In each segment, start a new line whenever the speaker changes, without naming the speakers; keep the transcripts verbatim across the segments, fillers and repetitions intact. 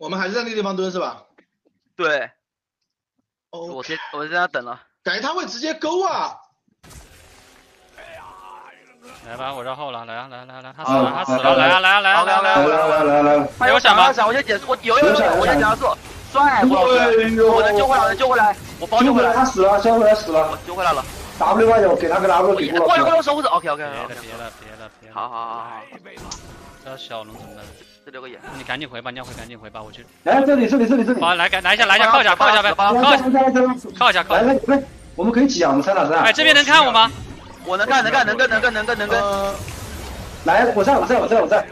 我们还是在那个地方蹲是吧？
对。
哦，
我先我在那等了。
感觉他会直接勾啊！
来吧，我绕后了，来啊来来来，他死了他死了，来啊来啊来啊来啊来啊！
来来来来，
他有闪吗？闪，我先解，我有有有，我先解速。帅，郭老师，我能救回来，能救回来，我包救回来。
他死了，救回来死了，
我救回来了。
W 吧，我给他个 W 给过
过来过来守护者 ，OK OK。
别了别了别了别了。
好好好好。
这小龙怎么办？
这留个眼。
你赶紧回吧，你要回赶紧回吧，我去。
来这里这里这里这里。
好，来来来一下来一下，靠一下靠一下呗，靠一下靠一下靠一下。
来来来，我们可以挤啊，我们三打三。
哎，这边能看我吗？
我能看能看能跟能跟能跟能跟。
来，我在我在我在我在。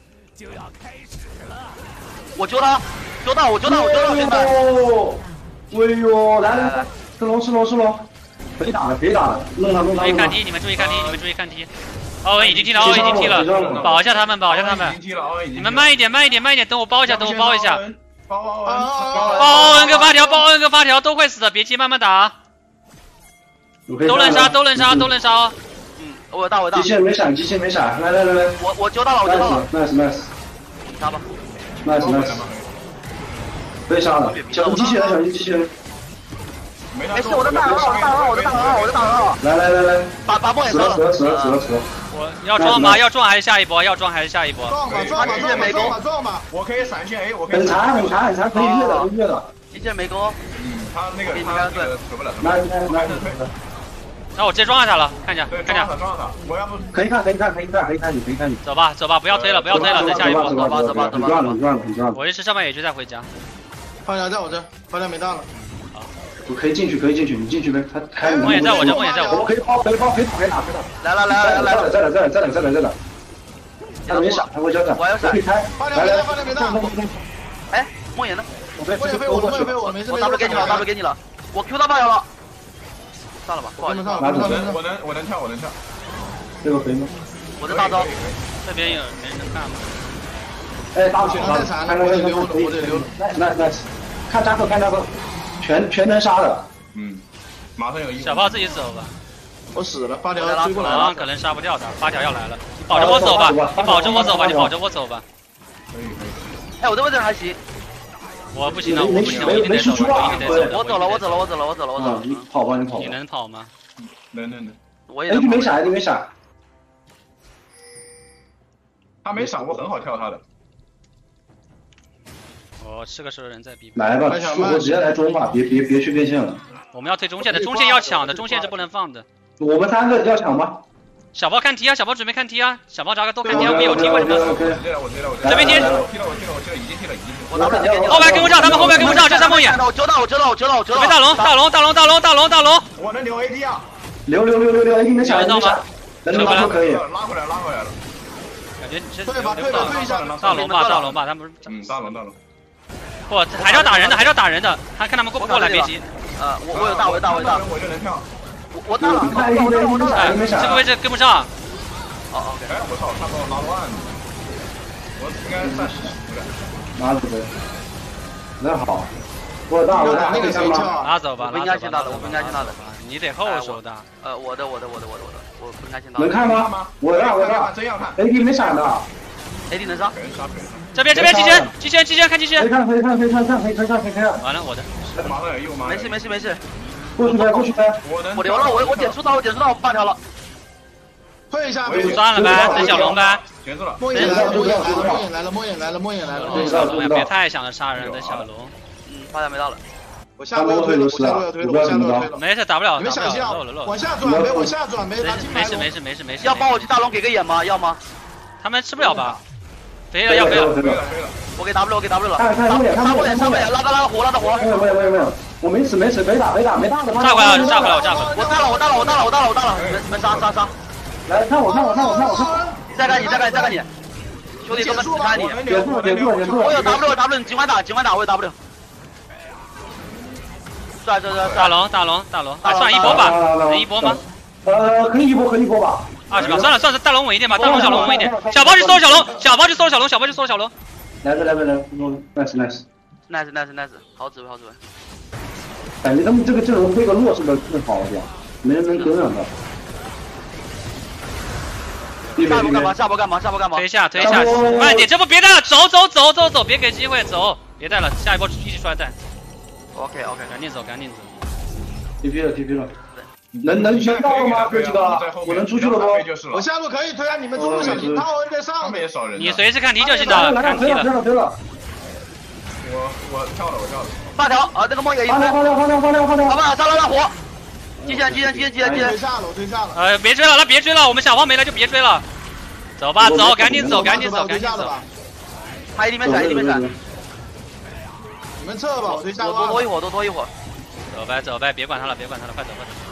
我救他，救到我救到我救到兄弟。
哎呦，来来来，吃龙吃龙吃龙，可以打了可以打了，弄他弄他。
注意看踢，你们注意看踢，你们注意看踢。奥文已经踢了，奥文已经踢了，保一下他们，保一下他们。你们慢一点，慢一点，慢一点，等我包一下，等我包一下。
包奥文，
包奥文跟发条，包奥文跟发条都会死的，别急，慢慢打。都能杀，都能杀，都能杀。
嗯，我有大我有大。
机器人没闪，机器人没闪，来来来来。
我我救到了，我救到了。
nice nice。
杀吧。
nice nice。被杀了，小机器人，小机器人。
没事，我的大很好，大很好，我的大很好，我的大很好。
来来来来，
把把波也
死了死了死了死了死了。
我要撞吗？要撞还是下一波？要撞还是下一波？
撞吧撞吧撞吧撞吧撞吧！
我可以闪现 A， 我可以。
很长很长很长，可以越的可以越的。
机器人没勾。
嗯，他那个他那个守不了。
来来来来。
那我直接撞他了，看一下看一下。
撞他，我要不
可以看可以看可以看可以看你可以看你。
走吧走吧，不要推了不要推了，再下一波。
走吧走吧走吧。
赚了赚了赚了。
我一时上半野区再回家。
发条在我这，发条没大了。
我可以进去，可以进去，你进去呗。他开。
梦魇在我这，梦魇在我。
我可以包，可以包，可以打，可以打，可以
来
打。
来来来来，
再来，再来，再来，再来，再来。他没闪，他会交闪。
我要闪。
可以开。
来来，发条没大。
哎，梦魇呢？
我被飞我我被我没事。
我 W 给你了 ，W 给你了。我 Q 到发条了。算了吧，不好意思。
我
能我能我能跳我能跳。
这个可以吗？
我的大招。
这边有没人看吗？
哎，大血
太残了，我得溜了，我得溜了。
nice nice，看扎克，看扎克，全全能杀的。
嗯，马上有一。
小炮自己走吧。
我死了，发条追过来
了，可能杀不掉他，发条要来了，你保着我走吧，你保着我走吧，你保着我走吧。
可以可以。
哎，我这位置还行。
我不行了，我不行了，我一定得走，我一定得走。
我走了，我走了，我走了，我走了，我走了。
你跑吧，你跑吧。
你能跑吗？
能能能。
我也能。
哎，没闪，你没闪。
他没闪，我很好跳他的。
我是个兽人在 B。
来吧，我直接来中吧，别别别去变线了。
我们要推中线的，中线要抢的，中线是不能放的。
我们三个要抢吗？
小包看踢啊，小包准备看踢啊，小包扎个都看踢啊，没有踢为什么？这边踢。
我踢了，我踢了，我踢了，已经踢了，已经踢了。
我拿不了。
后排跟不上，他们后排跟不上，这三梦魇。
我救到，我救到，我救到，我救到。
准备大龙，大龙，大龙，大龙，大龙，大龙。
我能留 A D 啊！
留留留留留 A D 能抢能抢，能留都可以。
拉回来，拉回来了。
感觉这
退吧，退吧，退一下。
大龙吧，大龙吧，他们。
嗯，大龙，大龙。
不，还是要打人的，还是要打人的。看看他们过不过来，别急。
呃，我我有大，我有大，我有大，
我就能跳。
我我大了，我大了，我大了。
哎，这个位置跟不上。
哦 OK。
哎，我操，他把我拉乱了。我应该暂时不了。
拉走呗。那好，我大，我大，
那个谁跳？
拉走吧，
我不应该先打的，我不应该先打的。
你得后手打。
呃，我的，我的，我的，我的，我的，我不应该先打。
能看吗？我大，我大，
真要看。
A D 没闪的。
A D 能杀？
这边这边机器人，机器人，机器人看机器人。
可以看，可以看，可以看，看，可以看，可以看。
完了，我的。
马上有右吗？
没事没事没事。
过去呗，过去呗。
我留了，我我点出刀，我点出刀，我发条了。
退一下，
算了呗，等小龙呗。
结束了。
梦魇来了，梦魇来了，梦魇来了，梦魇来了，梦魇来了。
小龙呀，别太想着杀人的小龙。
嗯，发条没到了。
我下路要推了，我下路要推了，我下路要推了。
没事，打不了，
你们小心啊！
漏了漏了。
往下转呗，往下转呗，他进来。
没事没事没事没事。
要帮我去大龙给个眼吗？要吗？
他们吃不了吧？飞了要飞了。
我给 W， 我给 W 了。
看看梦魇，看梦魇，
上面拉他拉活，拉他活。
没有没有没有没有，我没死没死，没打没打没打的。
炸回来了，炸回来，我炸回来。
我大了，我大了，我大了，我大了，我大了。你们你们杀杀杀！
来看我看我看我看我看。
再看你再看再看你，兄弟都们只看你。
点住点住点住。
我有 W W， 你尽管打尽管打，我有 W。帅帅帅！
大龙大龙大龙，啊，算一波吧，能一波吗？
呃，可以一波可以一波吧。
二十秒，算了算了，大龙稳一点吧，大龙小龙稳一点。小包去搜小龙，小包去搜小龙，小包去搜小龙。
来来来来来 ，nice nice
nice nice nice， 好指挥好指挥。
感觉他们这个阵容这个弱势的更好一点，没人能跟上他。
下波干嘛？下波干嘛？下波干嘛？
推下推下，慢点，这波别的，走走走走走，别给机会走。 别带了，下一波一起出来带。
OK OK，
赶紧走，赶紧走。
T P 了 T P 了，能能能到了吗？哥几个，我能出去了不？
我下路可以推啊，你们中路小心，他我在上面。
你随时看题就行了，看题了。
推了推了。
我我跳了，我跳了。
发条啊，这个梦魇一
发条发条发条发条发条。
好吧，杀了那火。击线击线击线击线击线。
推下了，我推下了。
呃，别追了，那别追了，我们小方没了就别追了。走吧，走，赶紧走，赶紧走，赶紧走。
他一定没闪，一定没闪。
你们撤吧，我推下路。
多多一会儿，多多一会儿。
走呗，走呗，别管他了，别管他了，快走，快走。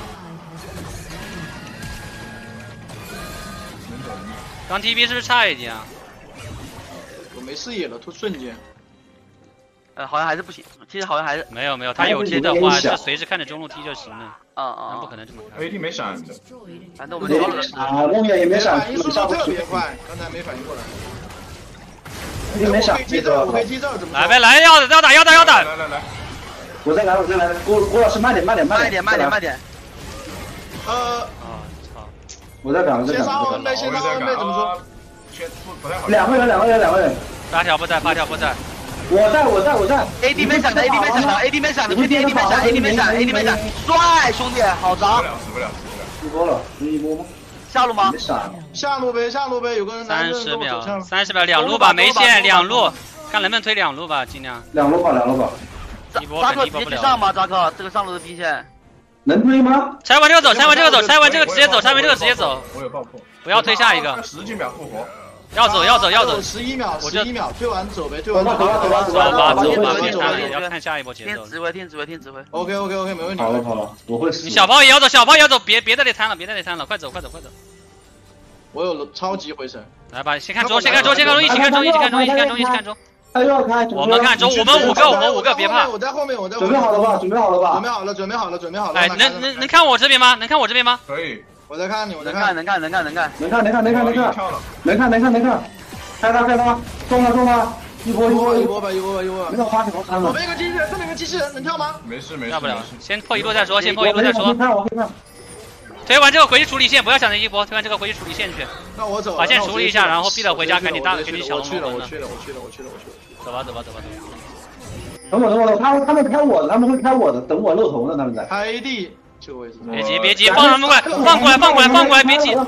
刚 T P 是不是差一点啊？
我没视野了，突瞬间。
呃，好像还是不行，其实好像还是
没有没有，他有接的话就随时看着中路踢就行了。
啊啊，
不可能这么看。
A D 没闪的。
反正我们跳了。
啊，梦魇也没闪，
反应速度特别快，刚才没反应过来。
你没闪，
记这，我可以记这，怎么？
来呗，来，要要打，要打，要打！
来来来，
我再来，我再来，郭郭老师慢点，慢点，
慢
点，
慢点，慢点。
呃，
啊操！
我在赶，我在赶。
先杀文贝，先杀文贝，怎么说？
不太好。
两个人，两个人，两个人。
发条不在，发条不在。
我在，我在，我在。
A D 没闪的 ，A D 没闪的 ，A D 没闪的，确定 A D 没闪 ，A D 没闪 ，A D 没闪，帅，兄弟，好脏。
死不了，死不了。
一波了，是一波吗？
下路吗？
下路呗，下路呗，有个人
三十秒，三十秒，两路吧，没线，两路，看能不能推两路吧，尽量。
两路吧，两路吧。
一波
扎克
一波不了。
直接上吗？扎克，这个上路的兵线。
能推吗？
拆完这个走，拆完这个走，拆完这个直接走，拆完这个直接走。
我有爆破。
不要推下一个。
十几秒复活。
要走，要走，要走。
十一秒，十一秒，推完走呗，推完
走吧，走吧，走
吧，
吧，
走吧，
走吧，
要看下一波节奏。
听指挥，听指挥，听指挥。
OK OK OK，没问题。
好了好了，我会死。
你小炮也要走，小炮也要走，别别在这摊了，别在这摊了，快走，快走，快走。
我有超级回神，
来吧，先看中，先看中，先看中，一起看中，一起看中，一起看中，一起看中。
他又要开，
我们看中，我们五个，我们五个，别怕。
我在后面，我在。
准备好了吧？准备好了吧？
准备好了，准备好了，准备好了。
哎，能能能看我这边吗？能看我这边吗？
可以。
我在看你，我在
看，能看，能看，能看，
能看，能看，能看，能看，能看，能看，能看。开他，开他，中了，中了，一波，一波，
一波吧，一波吧，一波吧。
没有花条看了。
左边一个机器人，这边一个机器人，能跳吗？
没事没事，
跳不了，先破一路再说，先破一路再说。
我看，我看。
推完这个回去处理线，不要想着一波，推完这个回去处理线去。
那我走，
把线处理一下，然后闭了回家，赶紧大，赶紧小龙
去了，我去了，我去了，我去了，我去了。
走吧，走吧，走吧，走吧。
等我，等我，他他们开我的，他们会开我的，等我露头呢，他们在。
开 A D 这个位置。
别急，别急，放他们过来，放过来，放过来，放过来，别急。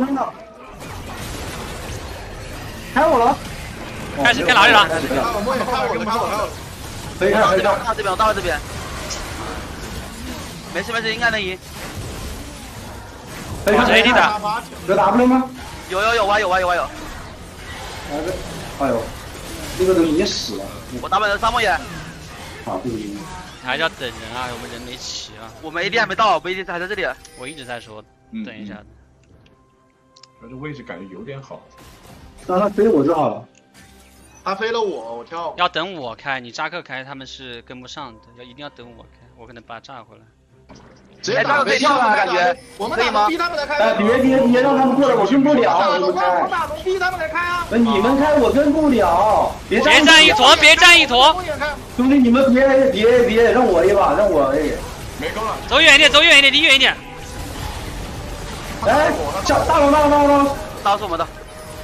开我了。
开始开哪里了？
开我摸眼，开我的，开我的。
可以看，可以看。
到这边，我到了这边。没事没事，应该能赢。
可以看
A D 打，
有 W 吗？
有有有啊有啊有啊有。
哪个？哎呦，那个都已经死了。
我打满了沙漠眼。
好，不行。
还是要等人啊，我们人没齐啊。
我们 A D 还没到，我们 A D 还在这里。
我一直在说，等一下。
但是位置感觉有点好。
让他飞我就好了。
他飞了我，我跳。
要等我开，你扎克开他们是跟不上的，要一定要等我开，我可能把他炸回来。
直接打可以跳了，感觉我们打逼他们来开。
哎，别别别，让他们过来，我跟不了。
我打我打龙逼他们来开啊！
那你们开我跟不了，别
别站一坨，别站一坨。
兄弟，你们别别别，让我一把，让我一。
没够了，
走远一点，走远一点，离远一点。
哎，小大龙大龙大龙，
大是我们的。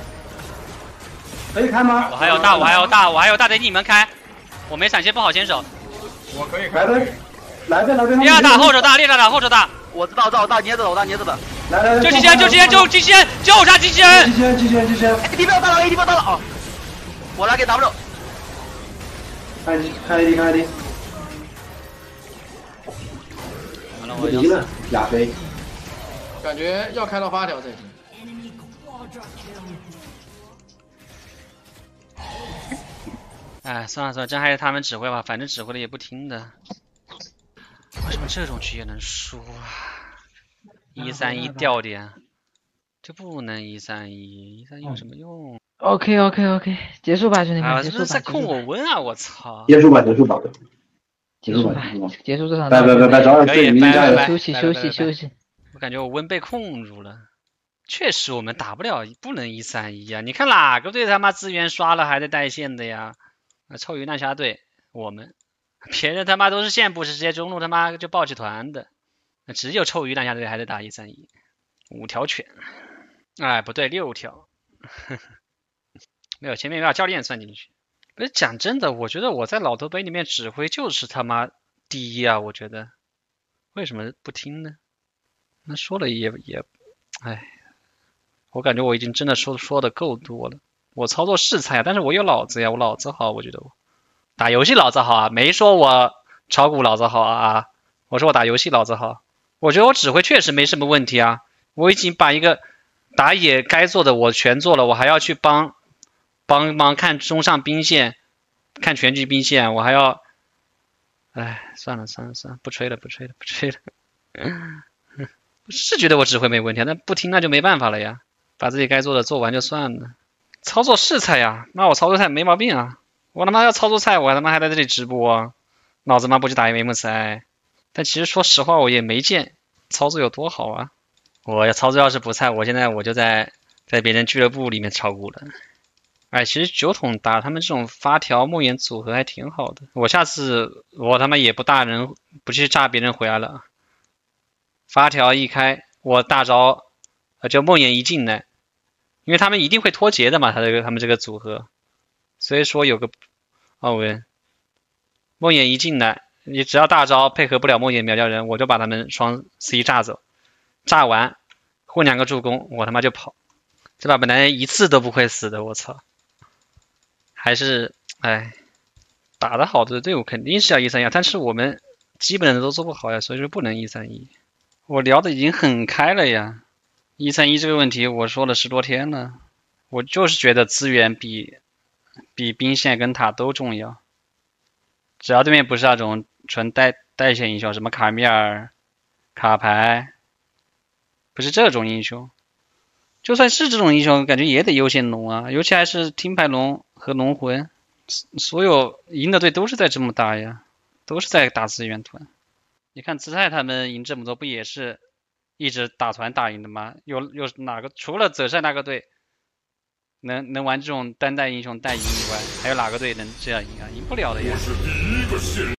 可以开吗？
我还有大，我还有大，我还有大，得你们开。我没闪现，不好先手。
我可以开。
来呗。 来呗来呗！
猎大打后手大，猎大打后手大。
我知道，知道，我大捏着的，我大捏着的。
来来来，
救机器人，救机器人，救机器人，救杀机器人！
机器人，机器人，机器人
！A D 不要大了 ，A D 不要大了啊！我来给 W。
开开 A D 开 A D。
完了，我
赢了，亚飞。
感觉要开到发条才行。
哎，算了算了，真还是他们指挥吧，反正指挥的也不听的。 为什么这种局也能输啊？一三一掉点，就不能一三一，一三一有什么用
？OK OK OK， 结束吧，兄弟们，结束吧。
在控我温啊！我操！
结束吧，结束吧，
结束吧，结束这场。
拜拜拜拜，早点睡，明天加油。
休息休息休息。
我感觉我温被控住了，确实我们打不了，不能一三一啊！你看哪个队他妈资源刷了还在带线的呀？臭鱼烂虾队，我们。 别人他妈都是线不是直接中路他妈就爆起团的，只有臭鱼烂虾队还在打一三一，五条犬，哎不对六条，呵呵没有前面要教练算进去， 不是讲真的，我觉得我在老头杯里面指挥就是他妈第一啊！我觉得为什么不听呢？那说了也也，哎，我感觉我已经真的说说的够多了。我操作是菜，但是我有脑子呀，我脑子好，我觉得我打游戏脑子好啊，没说我炒股脑子好啊，我说我打游戏脑子好。我觉得我指挥确实没什么问题啊，我已经把一个打野该做的我全做了，我还要去帮帮忙看中上兵线，看全局兵线，我还要，哎，算了算了算了，不吹了不吹了不吹了，是觉得我指挥没问题，但不听那就没办法了呀，把自己该做的做完就算了。操作是菜呀，那我操作菜没毛病啊，我他妈要操作菜，我他妈还在这里直播啊，老子妈不去打 M M 赛。但其实说实话，我也没见操作有多好啊。我要操作要是不菜，我现在我就在在别人俱乐部里面炒股了。哎，其实酒桶打他们这种发条梦魇组合还挺好的。我下次我他妈也不大人不去炸别人回来了。发条一开，我大招呃就梦魇一进来，因为他们一定会脱节的嘛，他这个他们这个组合，所以说有个奥文梦魇一进来。你只要大招配合不了梦魇秒掉人，我就把他们双 C 炸走，炸完混两个助攻，我他妈就跑，这把本来一次都不会死的，我操！还是哎，打得好的队伍肯定是要一三一，但是我们基本的都做不好呀，所以说不能一三一。我聊的已经很开了呀，一三一这个问题我说了十多天了，我就是觉得资源比比兵线跟塔都重要，只要对面不是那种纯带带线英雄，什么卡米尔、卡牌，不是这种英雄，就算是这种英雄，感觉也得优先龙啊，尤其还是听牌龙和龙魂，所有赢的队都是在这么打呀，都是在打资源团。你看姿态他们赢这么多，不也是一直打团打赢的吗？有有哪个除了泽帅那个队能能玩这种单带英雄带赢以外，还有哪个队能这样赢啊？赢不了的呀。